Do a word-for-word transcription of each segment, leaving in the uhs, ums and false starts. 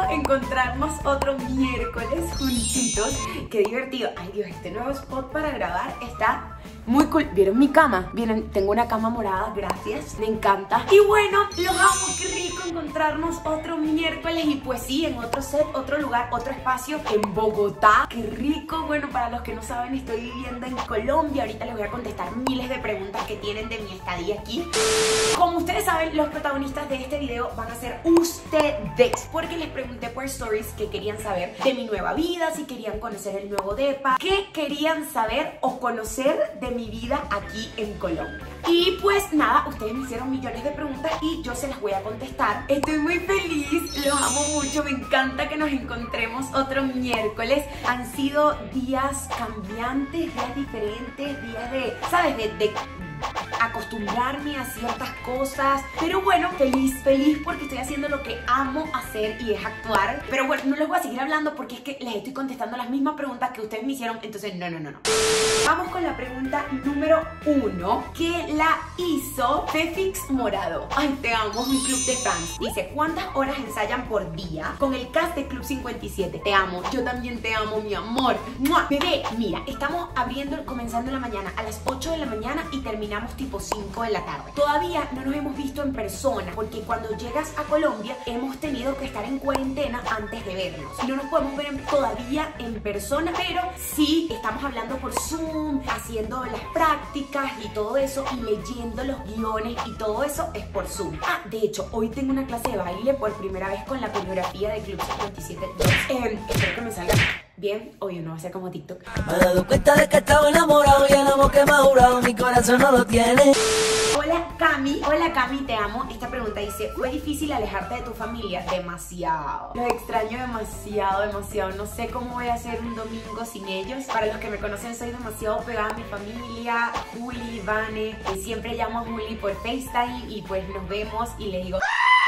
encontrarnos otro miércoles juntitos. Qué divertido. Ay Dios, este nuevo spot para grabar está muy cool. ¿Vieron mi cama? Vieron, tengo una cama morada, gracias, me encanta. Y bueno, los amo, qué rico encontrarnos otro miércoles. Y pues sí, en otro set, otro lugar, otro espacio en Bogotá. Qué rico. Bueno, para los que no saben, estoy viviendo en Colombia. Ahorita les voy a contestar miles de preguntas que tienen de mi estadía aquí. Como ustedes saben, los protagonistas de este video van a ser ustedes, porque les pregunté por stories que querían saber de mi nueva vida, si querían conocer el nuevo depa, qué querían saber o conocer de mi vida aquí en Colombia. Y pues nada, ustedes me hicieron millones de preguntas y yo se las voy a contestar. Estoy muy feliz, los amo mucho, me encanta que nos encontremos otro miércoles. Han sido días cambiantes, días diferentes, días de, ¿sabes? De, de acostumbrarme a ciertas cosas. Pero bueno, feliz, feliz porque estoy haciendo lo que amo hacer y es actuar. Pero bueno, no les voy a seguir hablando porque es que les estoy contestando las mismas preguntas que ustedes me hicieron. Entonces, no, no, no, no. Vamos con la pregunta número uno, que la hizo Fefix Morado. Ay, te amo, mi club de fans. Dice, ¿cuántas horas ensayan por día con el cast de Club cincuenta y siete? Te amo, yo también te amo, mi amor. ¡Mua! Bebé, mira, estamos abriendo, comenzando en la mañana a las ocho de la mañana y terminamos tipo cinco de la tarde. Todavía no nos hemos visto en persona porque cuando llegas a Colombia hemos tenido que estar en cuarentena antes de vernos. No nos podemos ver en, todavía en persona, pero sí estamos hablando por Zoom, haciendo las prácticas y todo eso, y leyendo los guiones y todo eso es por Zoom. Ah, de hecho, hoy tengo una clase de baile por primera vez con la coreografía de Club cincuenta y siete. Eh, espero que me salga bien, obvio no va a ser como TikTok. Me he dado cuenta de que estaba enamorado y el amor que me ha jurado mi corazón no lo tiene. Hola Cami, hola Cami, te amo. Esta pregunta dice, ¿fue difícil alejarte de tu familia? Demasiado. Los extraño demasiado, demasiado. No sé cómo voy a hacer un domingo sin ellos. Para los que me conocen, soy demasiado pegada a mi familia, Juli, Vane. Y siempre llamo a Juli por FaceTime y pues nos vemos y le digo,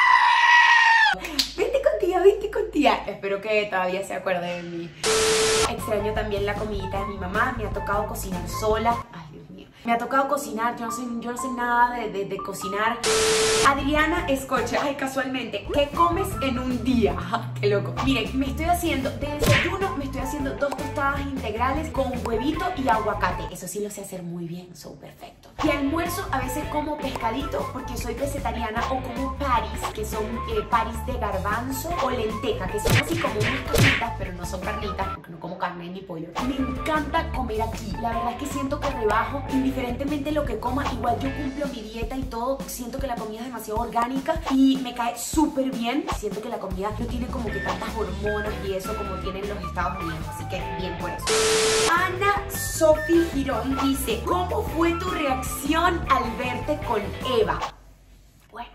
vente con tía, vente con tía. Espero que todavía se acuerde de mí. Extraño también la comidita de mi mamá. Me ha tocado cocinar sola. Ay, Dios mío. Me ha tocado cocinar. Yo no sé, yo no sé nada de, de, de cocinar. Adriana Escocha. Ay, casualmente, ¿qué comes en un día? Qué loco. Miren, me estoy haciendo de desayuno, me estoy haciendo dos tostadas integrales con huevito y aguacate. Eso sí lo sé hacer muy bien, son perfecto. Y almuerzo a veces como pescadito porque soy vegetariana, o como paris, que son eh, paris de garbanzo, o lenteja, que son así como unas cositas, pero no son carnitas porque no como carne ni pollo. Me encanta comer aquí. La verdad es que siento que rebajo, indiferentemente lo que coma. Igual yo cumplo mi dieta y todo. Siento que la comida es demasiado orgánica y me cae súper bien. Siento que la comida no tiene como que tantas hormonas y eso como tienen los Estados Unidos, así que bien por eso. Ana Sofi Girón dice, ¿cómo fue tu reacción al verte con Eva? Bueno,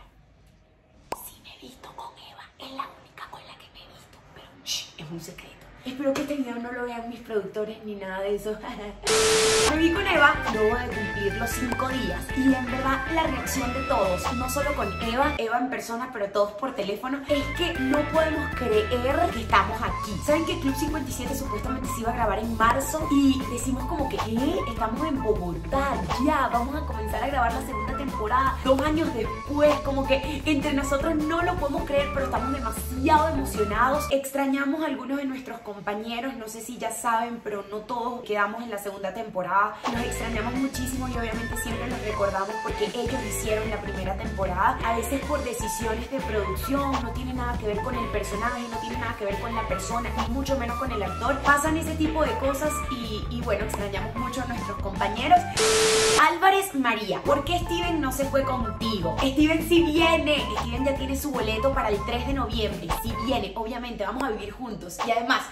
sí me he visto con Eva, es la única con la que me he visto, pero shh, es un secreto. Espero que este video no lo vean mis productores ni nada de eso. Me vi con Eva luego de cumplir los cinco días y en verdad la reacción de todos, no solo con Eva, Eva en persona, pero todos por teléfono, es que no podemos creer que estamos aquí. ¿Saben que Club cincuenta y siete supuestamente se iba a grabar en marzo? Y decimos como que, ¿qué? Estamos en Bogotá, ya, vamos a comenzar a grabar la segunda temporada dos años después. Como que entre nosotros no lo podemos creer, pero estamos demasiado emocionados. Extrañamos a algunos de nuestros compañeros, no sé si ya saben, pero no todos quedamos en la segunda temporada. Los extrañamos muchísimo y obviamente siempre los recordamos porque ellos hicieron la primera temporada. A veces por decisiones de producción, no tiene nada que ver con el personaje, no tiene nada que ver con la persona, ni mucho menos con el actor. Pasan ese tipo de cosas y, y bueno, extrañamos mucho a nuestros compañeros. Álvarez María, ¿por qué Steven no se fue contigo? Steven sí viene, Steven ya tiene su boleto para el tres de noviembre, sí viene, obviamente vamos a vivir juntos. Y además,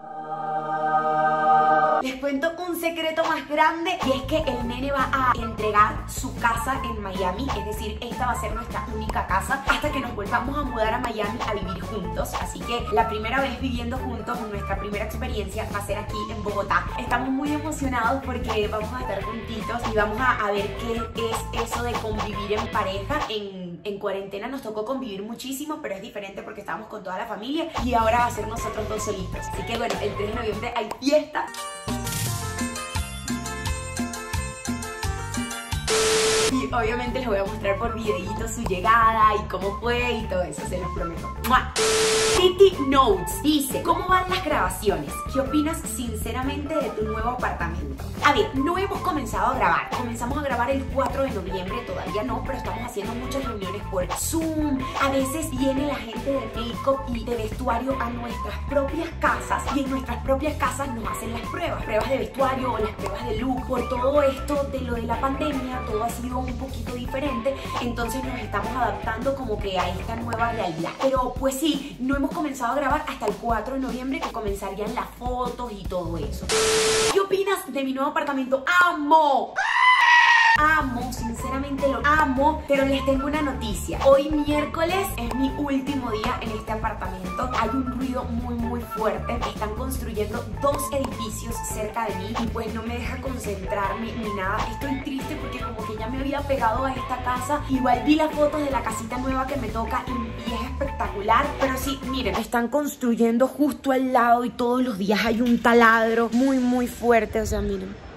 les cuento un secreto más grande, y es que el nene va a entregar su casa en Miami. Es decir, esta va a ser nuestra única casa hasta que nos volvamos a mudar a Miami a vivir juntos. Así que la primera vez viviendo juntos, nuestra primera experiencia va a ser aquí en Bogotá. Estamos muy emocionados porque vamos a estar juntitos y vamos a, a ver qué es eso de convivir en pareja. En, en cuarentena nos tocó convivir muchísimo, pero es diferente porque estábamos con toda la familia y ahora va a ser nosotros dos solitos. Así que bueno, el tres de noviembre hay fiesta. Y obviamente les voy a mostrar por videíto su llegada y cómo fue y todo eso, se los prometo. ¡Mua! Titi Notes dice: ¿cómo van las grabaciones? ¿Qué opinas sinceramente de tu nuevo apartamento? A ver, no hemos comenzado a grabar. Comenzamos a grabar el cuatro de noviembre, todavía no, pero estamos haciendo muchas reuniones por Zoom. A veces viene la gente de make-up y de vestuario a nuestras propias casas, y en nuestras propias casas nos hacen las pruebas, pruebas de vestuario o las pruebas de look. Por todo esto de lo de la pandemia, todo ha sido un poquito diferente, entonces nos estamos adaptando como que a esta nueva realidad. Pero pues sí, no hemos comenzado a grabar hasta el cuatro de noviembre, que comenzarían las fotos y todo eso. ¿Qué opinas de mi nuevo apartamento? ¡Amo! Amo, sinceramente lo amo, pero les tengo una noticia. Hoy miércoles es mi último día en este apartamento. Hay un ruido muy muy fuerte. Están construyendo dos edificios cerca de mí y pues no me deja concentrarme ni nada. Estoy triste porque como que ya me había pegado a esta casa. Igual vi las fotos de la casita nueva que me toca y, y es espectacular. Pero sí, miren, están construyendo justo al lado y todos los días hay un taladro muy muy fuerte. O sea, miren.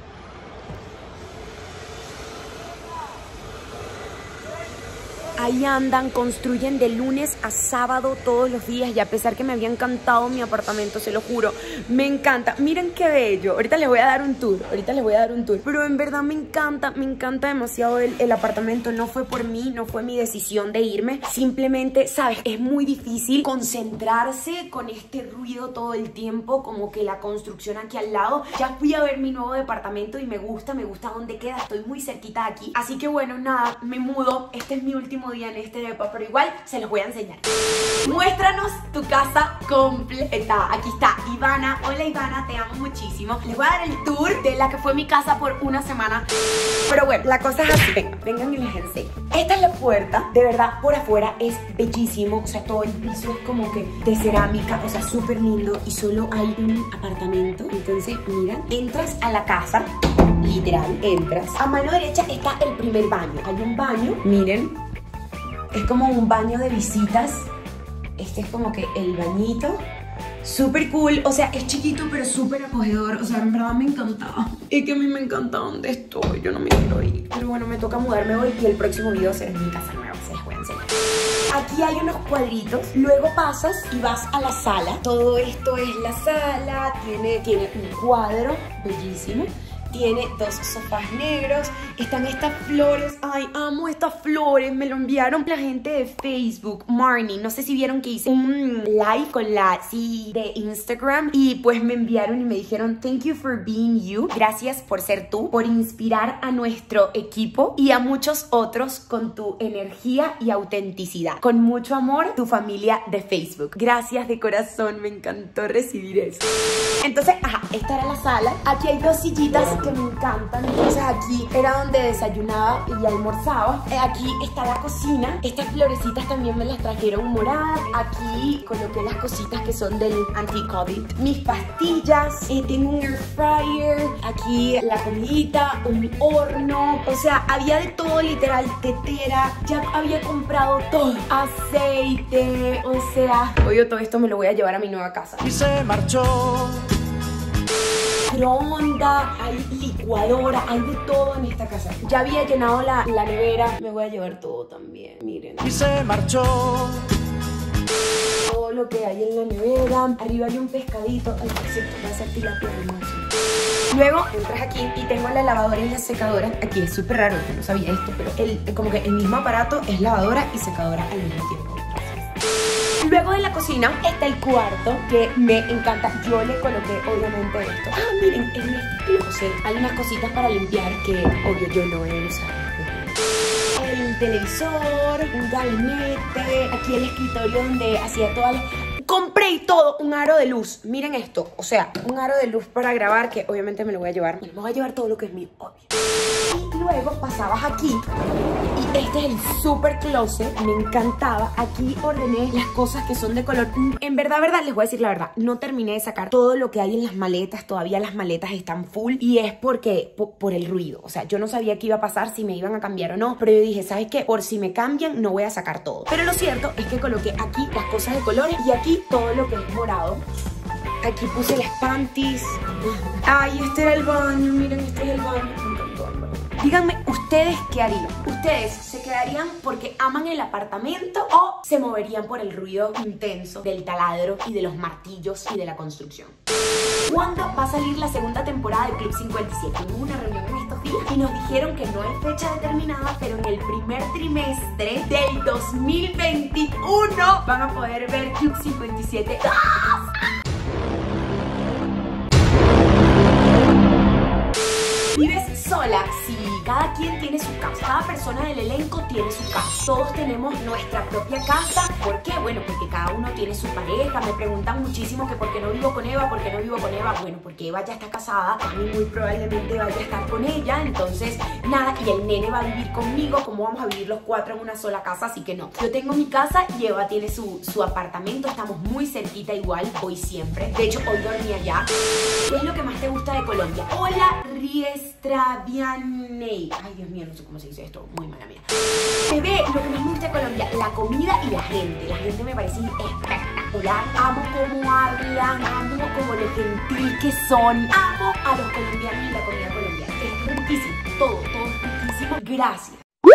Ahí andan, construyen de lunes a sábado todos los días. Y a pesar que me había encantado mi apartamento, se lo juro, me encanta. Miren qué bello. Ahorita les voy a dar un tour, ahorita les voy a dar un tour. Pero en verdad me encanta, me encanta demasiado el, el apartamento. No fue por mí, no fue mi decisión de irme. Simplemente, ¿sabes? Es muy difícil concentrarse con este ruido todo el tiempo. Como que la construcción aquí al lado. Ya fui a ver mi nuevo departamento y me gusta, me gusta dónde queda. Estoy muy cerquita de aquí. Así que bueno, nada, me mudo. Este es mi último día en este depa, pero igual se los voy a enseñar. Muéstranos tu casa completa. Aquí está Ivana. Hola Ivana, te amo muchísimo. Les voy a dar el tour de la que fue mi casa por una semana. Pero bueno, la cosa es así. Vengan, vengan y les enseño. Esta es la puerta. De verdad, por afuera es bellísimo. O sea, todo el piso es como que de cerámica. O sea, súper lindo. Y solo hay un apartamento. Entonces, miran, entras a la casa. Literal, entras. A mano derecha está el primer baño. Hay un baño, miren. Es como un baño de visitas. Este es como que el bañito. Súper cool, o sea, es chiquito pero súper acogedor. O sea, en verdad me encantaba. Es que a mí me encanta donde estoy. Yo no me quiero ir. Pero bueno, me toca mudarme hoy y el próximo video será en mi casa nueva. Se les voy a enseñar. Aquí hay unos cuadritos. Luego pasas y vas a la sala. Todo esto es la sala. Tiene, tiene un cuadro bellísimo. Tiene dos sofás negros. Están estas flores. Ay, amo estas flores. Me lo enviaron la gente de Facebook, Marnie. No sé si vieron que hice un live con la C E O de Instagram. Y pues me enviaron y me dijeron: thank you for being you. Gracias por ser tú, por inspirar a nuestro equipo y a muchos otros con tu energía y autenticidad. Con mucho amor, tu familia de Facebook. Gracias de corazón. Me encantó recibir eso. Entonces, ajá, esta era la sala. Aquí hay dos sillitas que me encantan. Entonces aquí era donde desayunaba y almorzaba. eh, Aquí está la cocina. Estas florecitas también me las trajeron moradas. Aquí coloqué las cositas que son del anti-COVID. Mis pastillas, eh, tengo un air fryer. Aquí la comidita, un horno. O sea, había de todo, literal, tetera. Ya había comprado todo. Aceite. O sea, oye, todo esto me lo voy a llevar a mi nueva casa. Y se marchó. Microondas, hay licuadora, hay de todo en esta casa. Ya había llenado la, la nevera. Me voy a llevar todo también, miren. Y se marchó. Todo lo que hay en la nevera. Arriba hay un pescadito. Ay, por cierto, va a ser tilapia hermoso. Luego entras aquí y tengo la lavadora y la secadora. Aquí es súper raro, yo no sabía esto, pero el, como que el mismo aparato es lavadora y secadora al mismo tiempo. Luego de la cocina está el cuarto, que me encanta. Yo le coloqué obviamente esto. Ah, miren, en este closet hay unas cositas para limpiar que obvio yo no he usado. El televisor, un gabinete, aquí el escritorio donde hacía todas las... Compré y todo, un aro de luz. Miren esto, o sea, un aro de luz para grabar, que obviamente me lo voy a llevar. Me voy a llevar todo lo que es mío, obvio. Y luego pasabas aquí y este es el super closet. Me encantaba. Aquí ordené las cosas que son de color. En verdad, verdad, les voy a decir la verdad, no terminé de sacar todo lo que hay en las maletas. Todavía las maletas están full. Y es porque, por, por el ruido. O sea, yo no sabía qué iba a pasar, si me iban a cambiar o no. Pero yo dije, ¿sabes qué? Por si me cambian, no voy a sacar todo. Pero lo cierto es que coloqué aquí las cosas de colores y aquí todo lo que es morado. Aquí puse las panties. Ay, este era el baño. Miren, este es el baño. Me encantó el baño. Díganme ustedes qué harían. ¿Ustedes se quedarían porque aman el apartamento o se moverían por el ruido intenso del taladro y de los martillos y de la construcción? ¿Cuándo va a salir la segunda temporada de Club cincuenta y siete? Tuvimos una reunión en estos días y nos dijeron que no hay fecha determinada, pero en el primer trimestre del dos mil veintiuno van a poder ver Club cincuenta y siete. ¿Vives sola? Sí, cada quien tiene su casa. Cada persona del elenco tiene su casa. Todos tenemos nuestra propia casa. ¿Por qué? Bueno, porque cada uno tiene su pareja. Me preguntan muchísimo que por qué no vivo con Eva, por qué no vivo con Eva. Bueno, porque Eva ya está casada y muy probablemente vaya a estar con ella. Entonces, nada, y el nene va a vivir conmigo. ¿Cómo vamos a vivir los cuatro en una sola casa? Así que no. Yo tengo mi casa y Eva tiene su, su apartamento. Estamos muy cerquita igual, voy siempre. De hecho, hoy dormí allá. ¿Qué es lo que más te gusta de Colombia? Hola, Riestravianey. Ay, Dios mío, no sé cómo se dice esto. Muy mala mía. Bebé, lo que más me gusta de Colombia, la comida y la gente. La gente me parece espectacular. Amo cómo hablan, amo como lo gentil que son. Amo a los colombianos y la comida colombiana. Es riquísimo. Todo, todo es riquísimo. Gracias.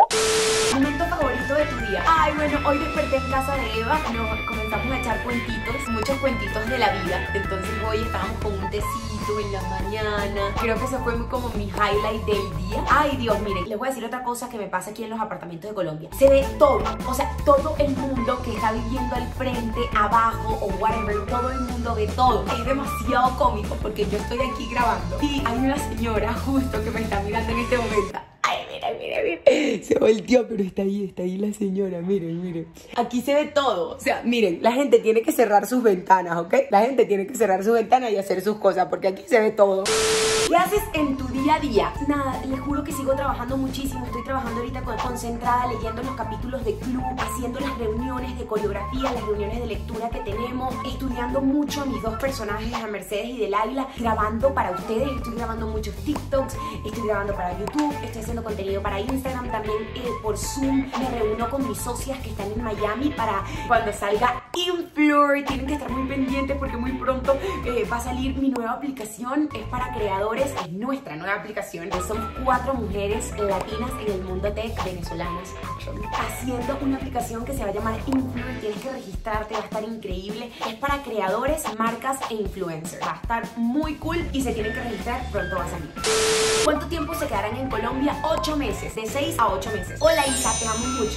¿Momento favorito de tu día? Ay, bueno, hoy desperté en casa de Eva, nos comenzamos a echar cuentitos, muchos cuentitos de la vida. Entonces hoy estábamos con un tecito en la mañana. Creo que ese fue como mi highlight del día. Ay, Dios, miren, les voy a decir otra cosa que me pasa aquí en los apartamentos de Colombia. Se ve todo, o sea, todo el mundo que está viviendo al frente, abajo o whatever, todo el mundo ve todo. Es demasiado cómico porque yo estoy aquí grabando y hay una señora justo que me está mirando en este momento. Ay, mira, mira, mira. Se volteó, pero está ahí, está ahí la señora. Miren, miren. Aquí se ve todo. O sea, miren, la gente tiene que cerrar sus ventanas, ¿ok? La gente tiene que cerrar sus ventanas y hacer sus cosas, porque aquí se ve todo. ¿Qué haces en tu día a día? Nada, les juro que sigo trabajando muchísimo. Estoy trabajando ahorita concentrada, leyendo los capítulos de club, haciendo las reuniones de coreografía, las reuniones de lectura que tenemos, estudiando mucho a mis dos personajes, a Mercedes y del Águila, grabando para ustedes. Estoy grabando muchos TikToks, estoy grabando para YouTube, estoy haciendo contenido para Instagram, también eh, por Zoom. Me reúno con mis socias que están en Miami para cuando salga Influencer. Tienen que estar muy pendientes porque muy pronto eh, va a salir mi nueva aplicación. Es para creadores, es nuestra nueva aplicación. Somos cuatro mujeres latinas en el mundo tech, venezolanas, actually, haciendo una aplicación que se va a llamar Influencer. Tienes que registrarte, va a estar increíble. Es para creadores, marcas e influencers. Va a estar muy cool y se tienen que registrar, pronto va a salir. ¿Cuánto tiempo se quedarán en Colombia? Ocho meses, de seis a ocho meses. Hola Isa, te amo mucho.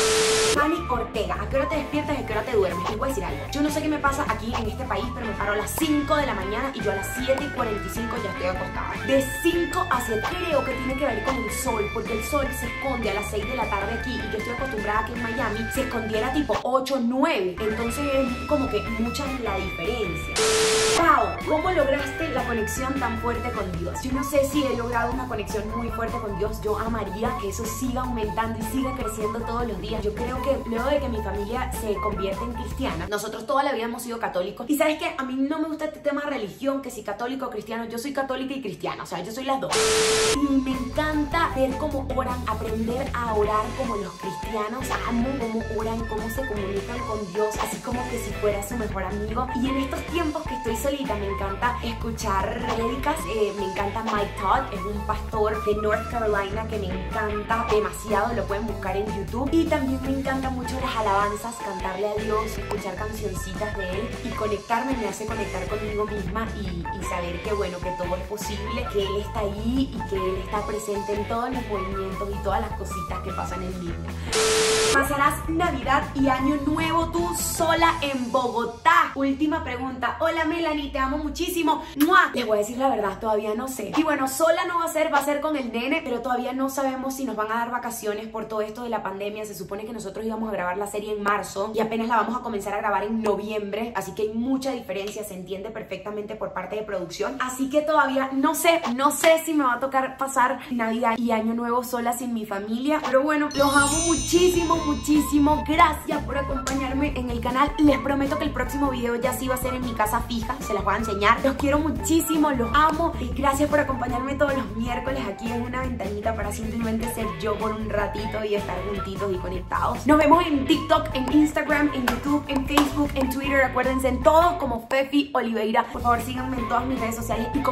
Fanny Ortega, ¿a qué hora te despiertas y a qué hora te duermes? Les voy a decir algo. Yo no sé qué me pasa aquí en este país, pero me paro a las cinco de la mañana y yo a las siete y cuarenta y cinco ya estoy acostada. De cinco a siete, creo que tiene que ver con el sol, porque el sol se esconde a las seis de la tarde aquí y yo estoy acostumbrada a que en Miami se escondiera tipo ocho, nueve. Entonces es como que mucha es la diferencia. Wow, ¿cómo lograste la conexión tan fuerte con Dios? Yo no sé si he logrado una conexión muy fuerte con Dios. Yo amaría que eso siga aumentando y siga creciendo todos los días. Yo creo que luego de que mi familia se convierte en cristiana, nosotros toda la vida hemos sido católicos. Y ¿sabes qué? A mí no me gusta este tema de religión, que si católico o cristiano. Yo soy católica y cristiana, o sea, yo soy las dos. Y me encanta ver cómo oran, aprender a orar como los cristianos. Amo cómo oran, cómo se comunican con Dios, así como que si fuera su mejor amigo. Y en estos tiempos que estoy solita, me encanta escuchar prédicas. Eh, me encanta Mike Todd, es un pastor de North Carolina que me encanta demasiado, lo pueden buscar en YouTube. Y también me encantan mucho las alabanzas, cantarle a Dios, escuchar cancioncitas de él y conectarme, me hace conectar conmigo misma y, y saber que bueno, que todo es posible, que él está ahí y que él está presente en todos los movimientos y todas las cositas que pasan en mi vida. ¿Pasarás Navidad y Año Nuevo tú sola en Bogotá? Última pregunta. Hola Melanie, te amo muchísimo. ¡Mua! Les voy a decir la verdad, todavía no sé. Y bueno, sola no va a ser, va a ser con el nene, pero todavía no sabemos si nos van a dar vacaciones por todo esto de la pandemia. Se supone que nosotros íbamos a grabar la serie en marzo y apenas la vamos a comenzar a grabar en noviembre, así que hay mucha diferencia, se entiende perfectamente por parte de producción. Así que todavía no sé, no sé si me va a tocar pasar Navidad y Año Nuevo sola sin mi familia, pero bueno, los amo muchísimo, muchísimo. Gracias por acompañarme en el canal. Les prometo que el próximo video ya sí va a ser en mi casa fija, se las voy a enseñar. Los quiero muchísimo, los amo y gracias por acompañarme todos los miércoles aquí en una ventanita para simplemente ser yo por un ratito y estar juntitos y conectados. Nos vemos en TikTok, en Instagram, en YouTube, en Facebook, en Twitter. Acuérdense en todos como Fefi Oliveira. Por favor síganme en todas mis redes sociales y comenten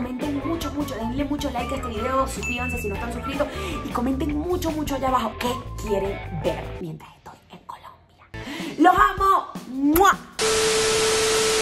mucho, mucho, denle mucho like a este video, suscríbanse si no están suscritos y comenten mucho, mucho allá abajo qué quieren ver mientras estoy en Colombia. ¡Los amo!